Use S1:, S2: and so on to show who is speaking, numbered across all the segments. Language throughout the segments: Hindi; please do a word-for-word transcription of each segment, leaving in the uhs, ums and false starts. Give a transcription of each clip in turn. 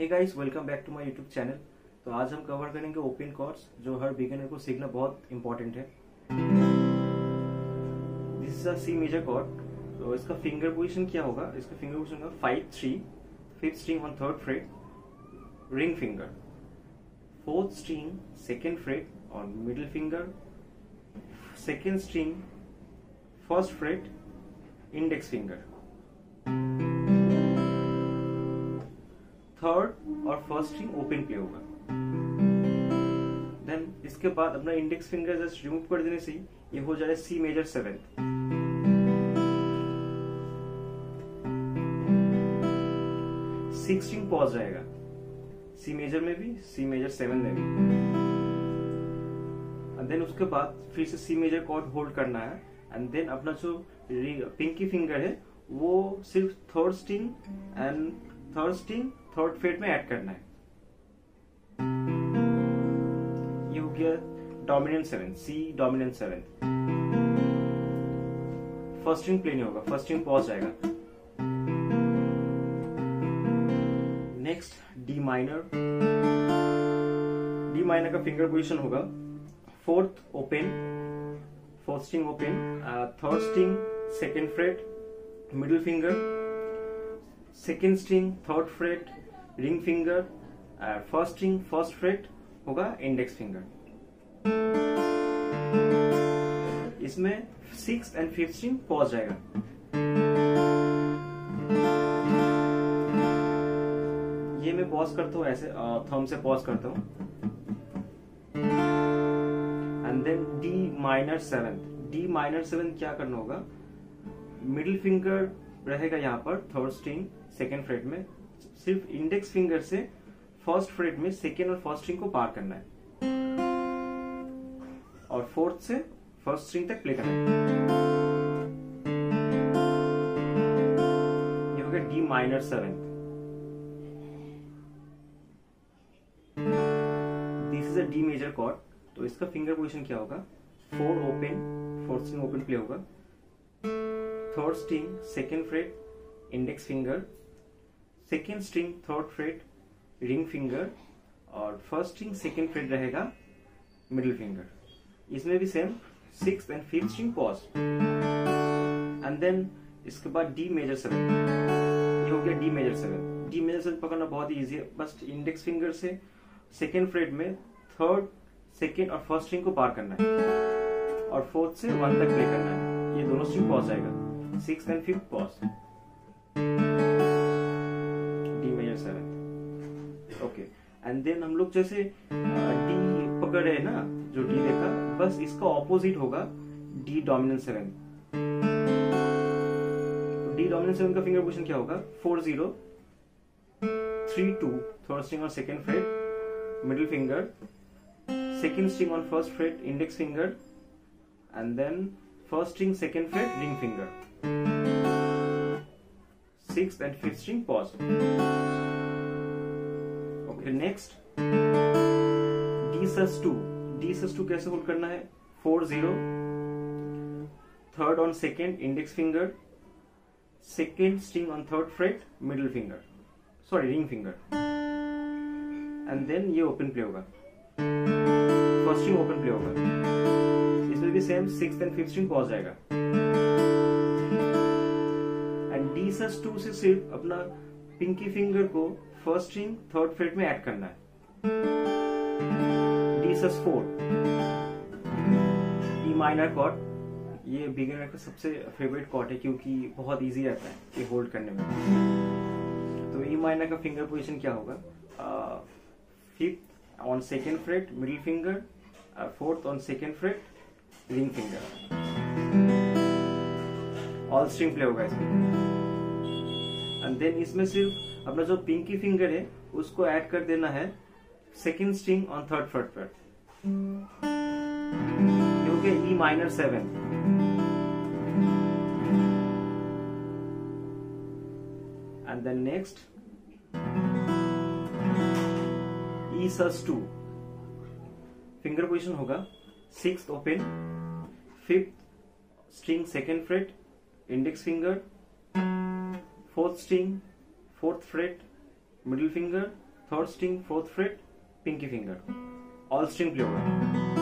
S1: Hey guys, welcome back to my YouTube channel. तो आज हम कवर करेंगे ओपन कॉर्ड्स, जो हर बिगिनर को सीखना बहुत इंपॉर्टेंट है। This is a C major chord. तो इसका फिंगर पोजीशन क्या होगा? इसका फिंगर पोजीशन होगा five three, fifth string on third fret, ring finger, fourth string second fret on middle finger, second string first fret, index finger, third और फर्स्ट स्ट्रिंग ओपन प्ले होगा। देन इसके बाद अपना इंडेक्स फिंगर जस्ट रिमूव कर देने से ये हो जाए C major seventh. Six string pause रहेगा, सी मेजर में भी, सी मेजर सेवन में भी। एंड देन उसके बाद फिर से सी मेजर कॉर्ड होल्ड करना है। एंड देन अपना जो पिंकी फिंगर है वो सिर्फ third string and third string third fret में ऐड करना है। ये हो गया dominant seven, C dominant seven. First string play नहीं होगा, फर्स्ट स्ट्रिंग पॉज जाएगा। Next D minor. D minor का फिंगर पोजीशन होगा fourth open, fourth string open, third string second fret, middle finger, second string third fret, ring finger, first string first fret होगा इंडेक्स फिंगर। इसमें six and fifth string pause जाएगा। ये मैं पॉज करता हूं ऐसे, थंब से पॉज करता हूं। And then D minor seventh. D minor seventh क्या करना होगा? मिडिल फिंगर रहेगा यहाँ पर थर्ड स्ट्रिंग सेकेंड फ्रेट में, सिर्फ इंडेक्स फिंगर से फर्स्ट फ्रेट में सेकेंड और फर्स्ट स्ट्रिंग को पार करना है और फोर्थ से फर्स्ट स्ट्रिंग तक प्ले करना है। ये हो गया D minor seventh. This is a D major chord. तो इसका फिंगर पोजीशन क्या होगा? Four open, fourth string open play होगा, third string second fret index finger, second string third fret ring finger और फर्स्ट स्ट्रिंग सेकेंड फ्रेट रहेगा मिडिल फिंगर। इसमें भी same six and fifth string pause. And then इसके बाद डी मेजर सेवन। ये हो गया D major seven. D major seven पकड़ना बहुत ही इजी है। बस इंडेक्स फिंगर से सेकेंड फ्रेट में थर्ड सेकेंड और फर्स्ट स्ट्रिंग को पार करना है और फोर्थ से वन तक प्ले करना है। ये दोनों स्ट्रिंग पॉज आएगा, six and fifth pause, D major seventh. Okay, and then हम लोग जैसे डी पकड़ रहे हैं ना, जो डी देखा, बस इसका ऑपोजिट होगा D dominant seven. D dominant seven का फिंगर पोजीशन क्या होगा? Four zero, three two third string और second fret middle finger, second string on first fret index finger and then first string second fret ring finger, sixth and fifth string pause. Okay, next D sus two. D sus two कैसे होल्ड करना है? Four zero, third on second index finger, second string on third fret middle finger, sorry ring finger, and then ये ओपन प्ले होगा, फर्स्ट स्ट्रिंग ओपन प्ले होगा। इसमें भी same sixth and fifth string pause जाएगा। एंड डी सस टू से सिर्फ अपना पिंकी फिंगर को फर्स्ट स्ट्रिंग थर्ड फ्रेट में ऐड करना है। D sus four, E minor chord. ये बिगिनर का सबसे फेवरेट कॉर्ड है क्योंकि बहुत इजी रहता है ये होल्ड करने में। तो ई माइनर का फिंगर पोजीशन क्या होगा? Fifth on second fret middle finger, fourth on second fret ring finger, all string play होगा इसमें। एंड देन इसमें सिर्फ अपना जो पिंकी फिंगर है उसको ऐड कर देना है second string on third fret पर, क्योंकि E minor seven. And then next E sus two. Finger position होगा sixth open, fifth string second fret index finger, fourth string fourth fret middle finger third string fourth fret pinky finger, all string play होगा।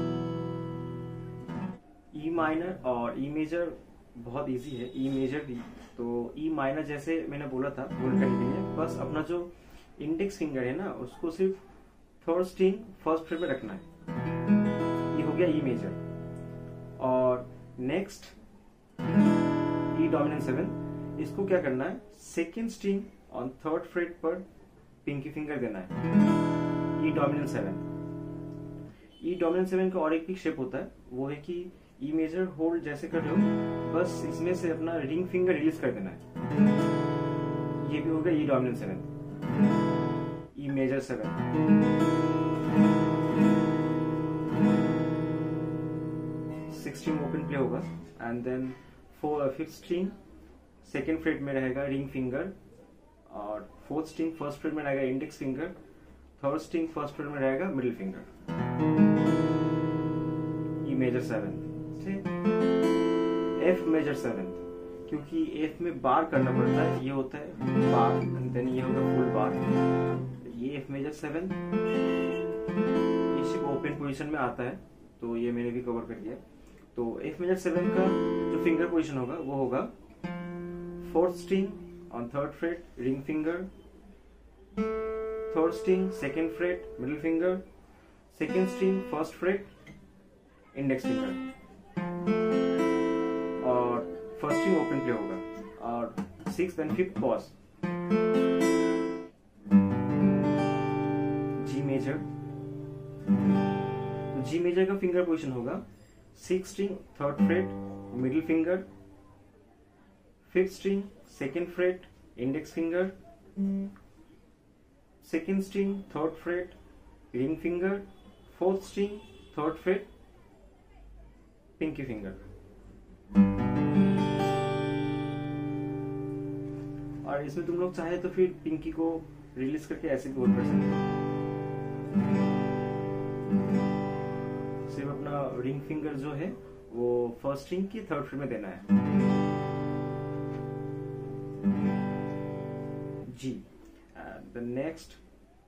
S1: ई माइनर और ई मेजर बहुत इजी है, ई मेजर भी। तो ई माइनर जैसे मैंने बोला था होल्ड करने के लिए, बस अपना जो इंडेक्स फिंगर है ना उसको सिर्फ थर्ड स्ट्रिंग फर्स्ट फ्रेट में रखना है। ये हो गया ई मेजर। और नेक्स्ट ई डोमिनेंट सेवन, इसको क्या करना है, second string on third fret पर पिंकी फिंगर देना है। E dominant seven, E dominant seven का और एक भी शेप होता है, वो है कि ई मेजर होल्ड जैसे कर रहे हो, बस इसमें से अपना रिंग फिंगर रिलीज कर देना है। ये भी हो गया E dominant seven, E major seven. Six string open play होगा and then four fifth string second fret में रहेगा रिंग फिंगर, और फोर्थ स्ट्रिंग फर्स्ट फ्रेट में रहेगा index finger, third string first fret में रहेगा middle finger. E major seven, F major seven, क्योंकि एफ में बार करना पड़ता है, ये होता है बार एंड देन ये होगा फुल बार। ये एफ मेजर सेवन, ये सिर्फ ओपन पोजीशन में आता है, तो ये मैंने भी कवर कर दिया। तो एफ मेजर सेवन का जो फिंगर पोजीशन होगा वो होगा fourth string on third fret ring finger, third string second fret middle finger, second string first fret index finger, और फर्स्ट स्ट्रिंग ओपन प्ले होगा, और six and fifth pause. G major, G major का फिंगर पोजीशन होगा six string third fret middle finger, fifth string second fret index finger, second string third fret ring finger, fourth string third fret pinky finger. और इसमें तुम लोग चाहे तो फिर पिंकी को रिलीज करके ऐसे भी होल्ड कर सकते हो, सिर्फ अपना रिंग फिंगर जो है वो फर्स्ट स्ट्रिंग की थर्ड फ्रेट में देना है। G and the next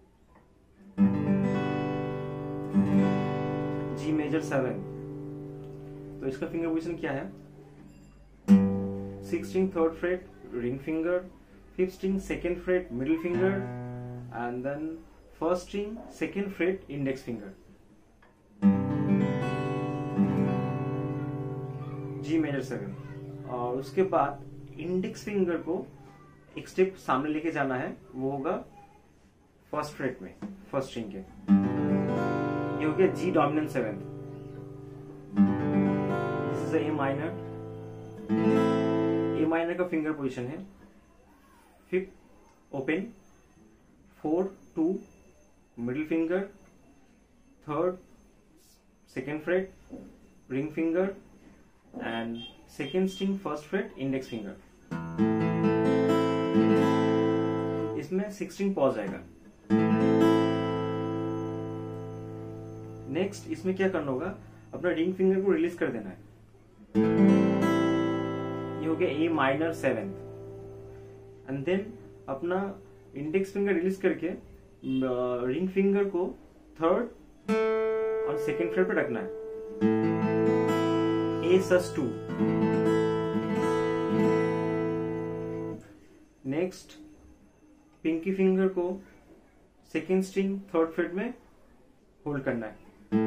S1: G major seven, तो इसका फिंगर पोजीशन क्या है, six string third fret ring finger, fifth string second fret middle finger, and then first string second fret index finger. G major seven. और उसके बाद इंडेक्स फिंगर को एक स्टेप सामने लेके जाना है, वो होगा फर्स्ट फ्रेट में फर्स्ट स्ट्रिंग के। ये हो गया G dominant seven. This is A minor. A minor का फिंगर पोजीशन है fifth open, four two middle finger, third second fret ring finger, and second string first fret index finger. इसमें सिक्सटीन पॉज आएगा। नेक्स्ट इसमें क्या करना होगा, अपना रिंग फिंगर को रिलीज कर देना है। ये हो गया A minor seventh, and then अपना इंडेक्स फिंगर रिलीज करके रिंग फिंगर को थर्ड और सेकेंड फ्रेट पे रखना है, A sus two. Next pinky finger को सेकेंड स्ट्रिंग थर्ड फ्रेट में होल्ड करना है,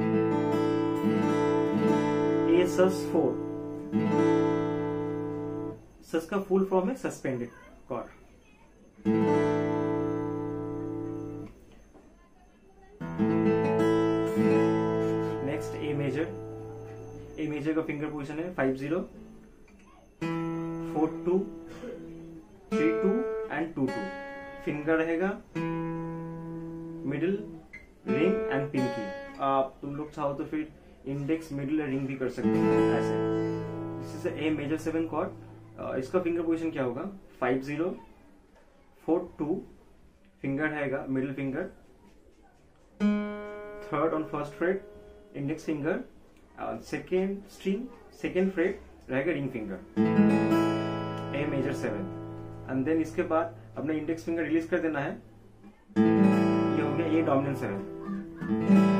S1: ए सस फोर। सस का फुल फॉर्म है suspended chord. Next A major. A major का फिंगर पोजीशन है five zero, four two, three two and two two. Finger रहेगा मिडिल रिंग एंड पिंकी। आप तुम लोग चाहो तो फिर इंडेक्स मिडिल रिंग भी कर सकते हो ऐसे। This is A major seven chord. इसका फिंगर पोजीशन क्या होगा, five zero, four two, finger रहेगा middle finger, third on first fret index finger, second string second fret रहेगा ring finger, A major seven. And then इसके बाद अपने इंडेक्स फिंगर रिलीज कर देना है हो गया, ये डोमिनेंस है।